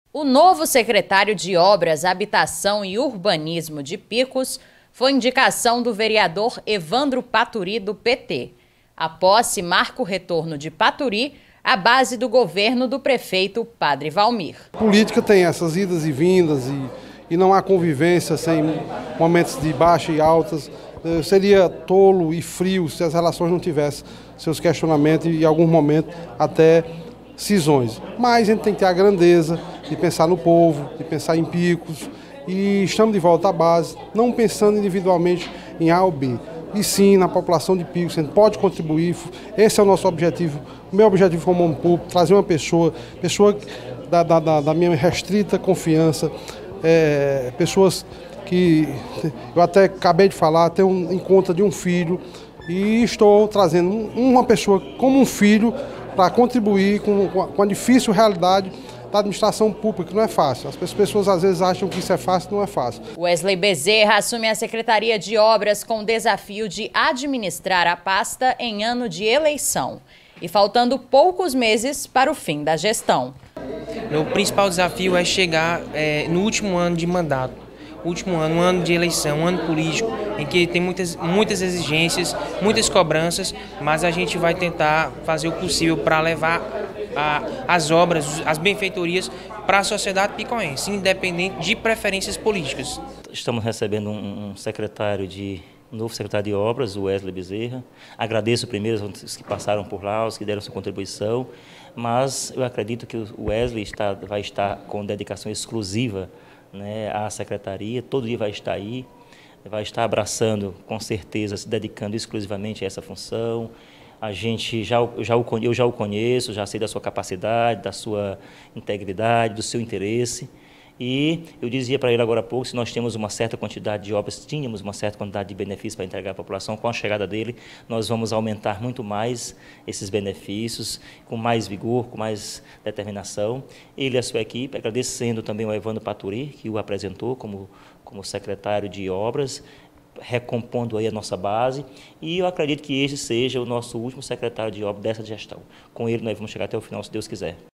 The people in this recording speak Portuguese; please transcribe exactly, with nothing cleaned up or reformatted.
O novo secretário de Obras, Habitação e Urbanismo de Picos foi indicação do vereador Evandro Paturi, do P T. A posse marca o retorno de Paturi à base do governo do prefeito Padre Valmir. A política tem essas idas e vindas e, e não há convivência sem momentos de baixa e altas. Seria tolo e frio se as relações não tivessem seus questionamentos e, em algum momento, até cisões. Mas a gente tem que ter a grandeza de pensar no povo, de pensar em Picos, e estamos de volta à base, não pensando individualmente em A ou B, e sim na população de Picos. A gente pode contribuir, esse é o nosso objetivo. O meu objetivo como homem público, trazer uma pessoa, pessoa da, da, da minha restrita confiança, é, pessoas que eu até acabei de falar, tenho um encontro de um filho, e estou trazendo uma pessoa como um filho para contribuir com, com a difícil realidade da administração pública, que não é fácil. As pessoas às vezes acham que isso é fácil, não é fácil. Wesley Bezerra assume a Secretaria de Obras com o desafio de administrar a pasta em ano de eleição e faltando poucos meses para o fim da gestão. O principal desafio é chegar é, no último ano de mandato. Último ano, um ano de eleição, um ano político, em que tem muitas, muitas exigências, muitas cobranças, mas a gente vai tentar fazer o possível para levar a, as obras, as benfeitorias para a sociedade picoense, independente de preferências políticas. Estamos recebendo um, um secretário de um novo secretário de obras, o Wesley Bezerra. Agradeço primeiro os que passaram por lá, os que deram sua contribuição, mas eu acredito que o Wesley está, vai estar com dedicação exclusiva, né, à secretaria, todo dia vai estar aí, vai estar abraçando, com certeza, se dedicando exclusivamente a essa função. A gente já, já o, eu já o conheço, já sei da sua capacidade, da sua integridade, do seu interesse. E eu dizia para ele agora há pouco, se nós temos uma certa quantidade de obras, tínhamos uma certa quantidade de benefícios para entregar à população, com a chegada dele, nós vamos aumentar muito mais esses benefícios, com mais vigor, com mais determinação. Ele e a sua equipe, agradecendo também ao Evandro Paturi, que o apresentou como, como secretário de obras, recompondo aí a nossa base, e eu acredito que este seja o nosso último secretário de obras dessa gestão. Com ele nós vamos chegar até o final, se Deus quiser.